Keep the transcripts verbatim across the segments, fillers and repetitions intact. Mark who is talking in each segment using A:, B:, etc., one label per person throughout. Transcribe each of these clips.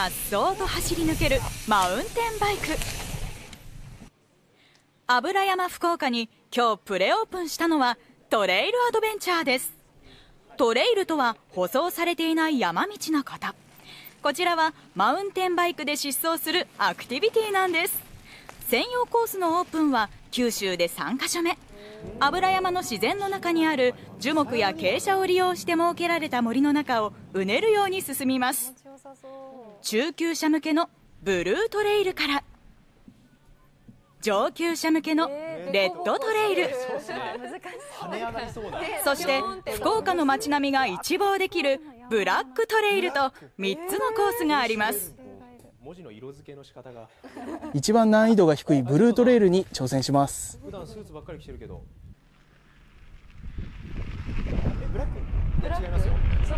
A: 颯爽と走り抜けるマウンテンバイク。油山福岡に今日プレオープンしたのはトレイルアドベンチャーです。トレイルとは舗装されていない山道のこと。こちらはマウンテンバイクで疾走するアクティビティなんです。専用コースのオープンは九州でさんかしょめ。油山の自然の中にある樹木や傾斜を利用して設けられた森の中をうねるように進みます。中級者向けのブルートレイルから上級者向けのレッドトレイル、そして福岡の街並みが一望できるブラックトレイルとみっつのコースがあります。
B: 一番難易度が低いブルートレイルに挑戦します。
C: 普段スーツばっかり着てるけど。
D: え、ブラック？いや違いますよ。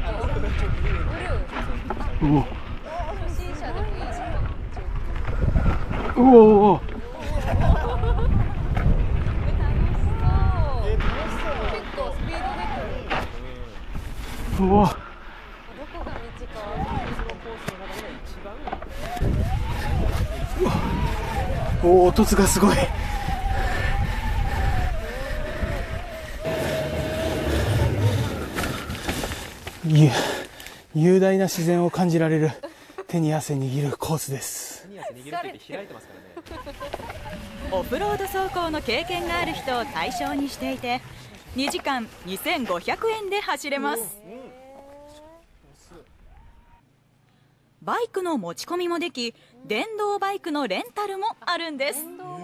B: うお。
E: 初心者でもいい時間。
B: うおお。うわ、
E: どこが道か。
B: おお、音がすごい。ゆ雄大な自然を感じられる手に汗握るコースです。
A: オフロード走行の経験がある人を対象にしていてにじかんにせんごひゃくえんで走れます。バイクの持ち込みもでき、電動バイクのレンタルもあるんです。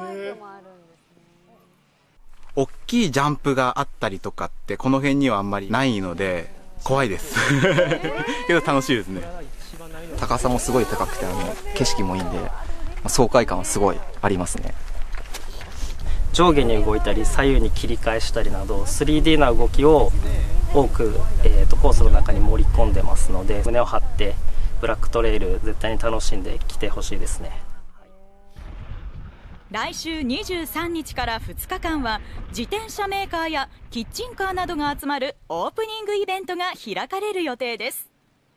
F: 大きいジャンプがあったりとかってこの辺にはあんまりないので怖いですけど楽しいですね。
G: 高さもすごい高くて、あの景色もいいんで爽快感はすごいありますね。
H: 上下に動いたり左右に切り返したりなど スリーディー な動きを多く、えー、とコースの中に盛り込んでますので、胸を張ってブラックトレイル絶対に楽しんできてほしいですね。
A: 来週にじゅうさんにちからふつかかんは自転車メーカーやキッチンカーなどが集まるオープニングイベントが開かれる予定です。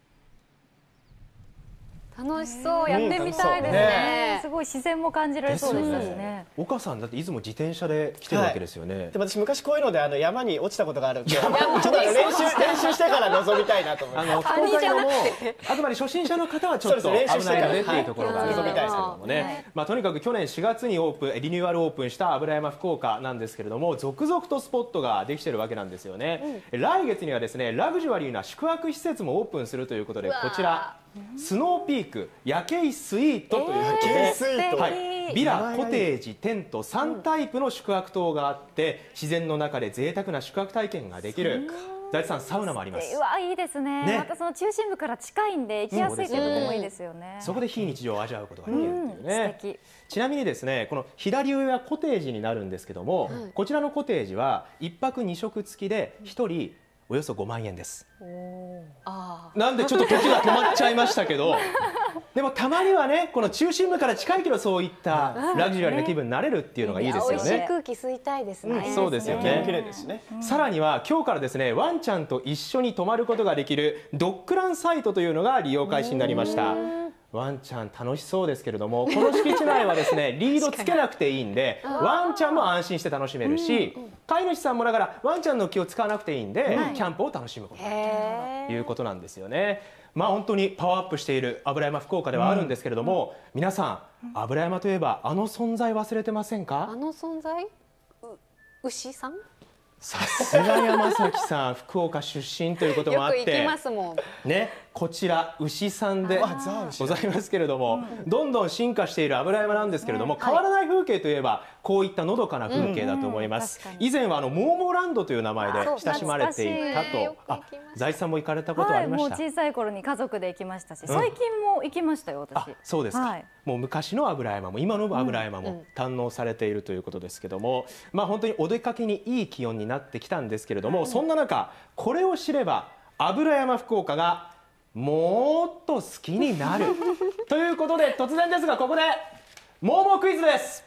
E: 楽しそう、やってみたいですね。すごい自然も感じられそうでしたしね。
C: 岡さんだっていつも自転車で来てるわけですよね。はい、
D: で私昔こういうのであの山に落ちたことがあるんで、ちょっと練習練習してから臨みたいなと思います。
C: あの福岡にもあくまで初心者の方はちょっと危ないよねっていうところがあるんですけどもね。まあとにかく去年しがつにオープンリニューアルオープンした油山福岡なんですけれども、続々とスポットができてるわけなんですよね。うん、来月にはですねラグジュアリーな宿泊施設もオープンするということで、こちらスノーピーク夜景スイートということで、えーはい、ビラ、コテージ、テントさんタイプの宿泊棟があって自然の中で贅沢な宿泊体験ができる。財津さん、サウナもあります。
E: うわ、いいですね。ね、またその中心部から近いんで行きやすいというのもいいですよね。
C: そこで非日常を味わうことができるっていうね。うん、ちなみにですね、この左上はコテージになるんですけども、うん、こちらのコテージはいっぱくにしょく付きでひとりおよそごまんえんです。なんでちょっと時が止まっちゃいましたけどでもたまにはね、この中心部から近いけどそういったラグジュアリーな気分になれるっていうのがいいですよね。
E: 美味しい空気吸いたいですね。
C: うん、そうですよね。綺麗ですね。さらには今日からですねワンちゃんと一緒に泊まることができるドッグランサイトというのが利用開始になりました。ワンちゃん楽しそうですけれども、この敷地内はですねリードつけなくていいんでワンちゃんも安心して楽しめるし、飼い主さんもだからワンちゃんの気を使わなくていいんで、キャンプを楽しむことができるということなんですよね。まあ本当にパワーアップしている油山福岡ではあるんですけれども、うん、皆さん油山といえばあの存在忘れてませんか？
E: あの存在？牛さん？
C: さすが山崎さん、福岡出身ということもあって、
E: よく行きますもん
C: ね、こちら牛さんでございますけれども、うん、どんどん進化している油山なんですけれども、うん、変わらない風景といえばこういったのどかな風景だと思います。うんうん、以前はあのモーモーランドという名前で親しまれていたと。あ、財津さんも行かれたことありました？
E: はい、もう小さい頃に家族で行きましたし、最近も行きましたよ、私。
C: あ、そうですか。はい、もう昔の油山も今の油山も堪能されているということですけども、まあ本当にお出かけにいい気温になってきたんですけれども、そんな中これを知れば油山福岡がもっと好きになるということで、突然ですがここでモーモークイズです。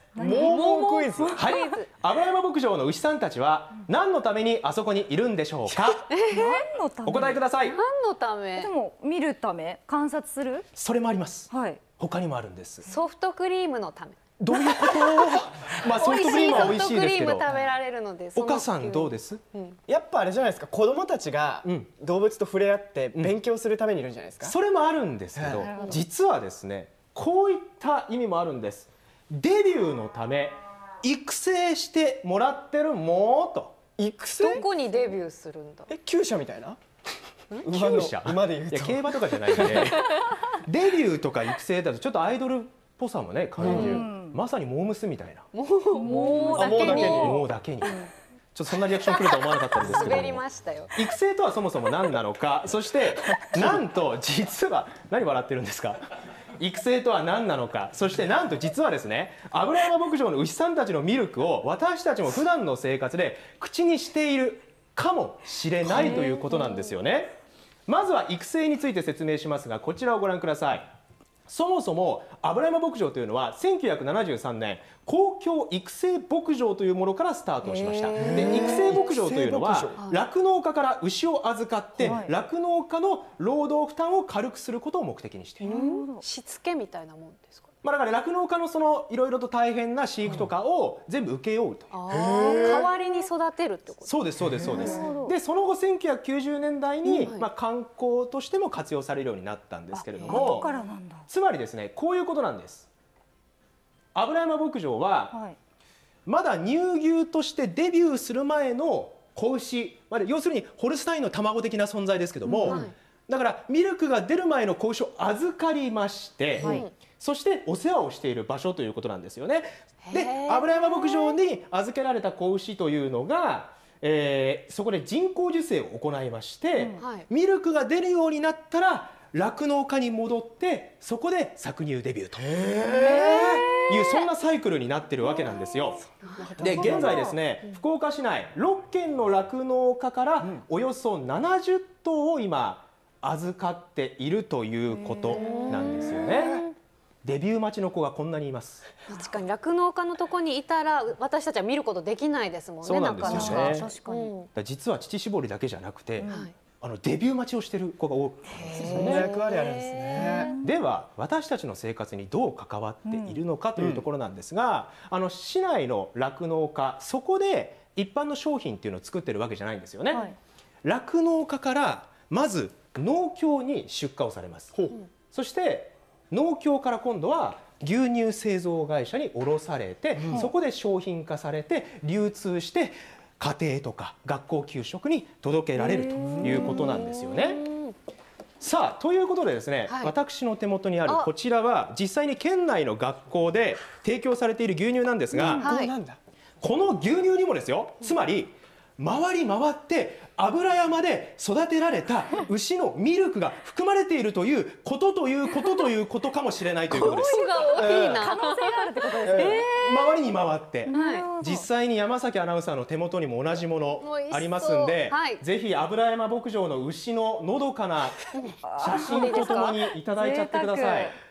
D: モーモークイズ。
C: はい、アブラヤマ牧場の牛さんたちは何のためにあそこにいるんでしょうか。
E: 何のため？
C: お答えください。
I: 何のため？
E: でも見るため、観察する？
C: それもあります。
E: はい。
C: 他にもあるんです。
I: ソフトクリームのため。
C: どういうこと？まあソフトクリームは美味しいですけど。
I: ソフトクリーム食べられるので。
C: お母さんどうです？
D: やっぱあれじゃないですか、子供たちが動物と触れ合って勉強するためにいるんじゃないですか。
C: それもあるんですけど、実はですね、こういった意味もあるんです。デビューのため育成してもらってるものと。
D: 育成？
I: どこにデビューするんだ？
D: え、厩舎みたいな？
C: 厩舎？
D: 馬で言うと。
C: いや競馬とかじゃないんで、デビューとか育成だとちょっとアイドルっぽさもね感じる。まさにモームスみたいな。
I: もうだけに。
C: もうだけに。ちょっとそんなリアクション来るとは思わなかったんですけど。
I: 滑りましたよ。
C: 育成とはそもそも何なのか、そしてなんと実は何笑ってるんですか。育成とは何なのか、そしてなんと実はですね、アブラヤマ牧場の牛さんたちのミルクを私たちも普段の生活で口にしているかもしれないということなんですよね。まずは育成について説明しますが、こちらをご覧ください。そもそもアブラヤマ牧場というのはせんきゅうひゃくななじゅうさんねん公共育成牧場というものからスタートしました。で、育成牧場というのは酪農家から牛を預かって酪農家の労働負担を軽くすることを目的にしている。
I: しつけみたいなもんですか。
C: まあだから酪農家のそのいろいろと大変な飼育とかを全部請け負うという。
I: 代わりに育てるってこと。
C: そうですそうですそうです。でその後せんきゅうひゃくきゅうじゅうねんだいにまあ観光としても活用されるようになったんですけれども、つまりですね、こういうことなんです。アブラヤマ牧場はまだ乳牛としてデビューする前の子牛、まあ、要するにホルスタインの卵的な存在ですけども、だからミルクが出る前の子牛を預かりまして、はい、そしてお世話をしている場所ということなんですよね。で、アブラヤマ牧場に預けられた子牛というのが、えー、そこで人工授精を行いまして、うんはい、ミルクが出るようになったら酪農家に戻ってそこで搾乳デビューというそんなサイクルになってるわけなんですよ。で現在ですね、福岡市内ろっけんの酪農家からおよそななじゅっとうを今預かっているということなんですよね。デビュー待ちの子がこんなにいます。
I: 確かに酪農家のところにいたら私たちは見ることできないですもんね。
C: そうなんですよね。
I: 確かに。
C: 実は乳搾りだけじゃなくて、うん、あのデビュー待ちをしている子が多くて、
D: そんな役割あるんですね。
C: では私たちの生活にどう関わっているのかというところなんですが、うん、あの市内の酪農家、そこで一般の商品っていうのを作ってるわけじゃないんですよね。酪、はい、農家からまず農協に出荷をされます。うん、そして農協から今度は牛乳製造会社に卸されて、うん、そこで商品化されて流通して家庭とか学校給食に届けられるということなんですよね。さあということでですね、はい、私の手元にあるこちらは実際に県内の学校で提供されている牛乳なんですが、はい、この牛乳にもですよ、つまり回り回って油山で育てられた牛のミルクが含まれているということということということかもしれないということです。
I: 声が大きいな。
E: 可能性があるってことですね。
C: 回りに回って、実際に山崎アナウンサーの手元にも同じものありますんで、はい、ぜひ油山牧場の牛ののどかな写真とともにいただいちゃってください。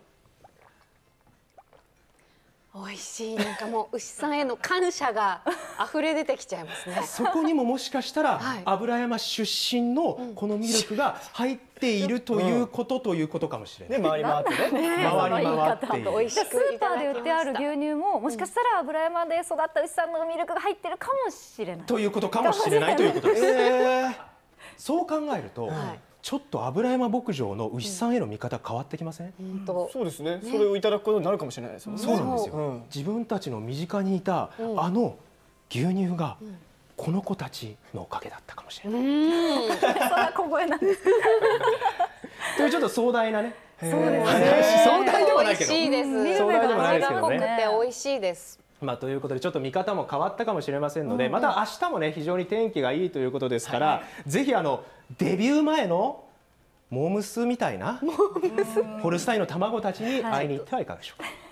I: 美味しい。なんかもう牛さんへの感謝が溢れ出てきちゃいますね。
C: そこにももしかしたら、はい、油山出身のこのミルクが入っているということということかもしれない。
D: ね、回り回ってね。
C: 回り回っている。
E: 美味しくスーパーで売ってある牛乳ももしかしたら油山で育った牛さんのミルクが入ってるかもしれない。
C: ということかもしれないということです。えー、そう考えると。はい、ちょっと油山牧場の牛さんへの見方変わってきません？うん、
D: そうですね。それをいただくことになるかもしれないですよね。
C: そうなんですよ。うん、自分たちの身近にいた、うん、あの牛乳が、うん、この子たちのおかげだったかもしれない。
E: うんそんな小声なんですか。
C: というちょっと壮大なね。
E: そうですね。
C: 壮大ではないけど。
I: 美味しいです。
C: 壮大でもないですけどね。
I: 味が濃くて美味しいです。
C: まあ、ということでちょっと見方も変わったかもしれませんので、うん、また明日もね非常に天気がいいということですから、はい、ぜひあのデビュー前のモームスみたいなホルスタインの卵たちに会いに行ってはいかがでしょうか。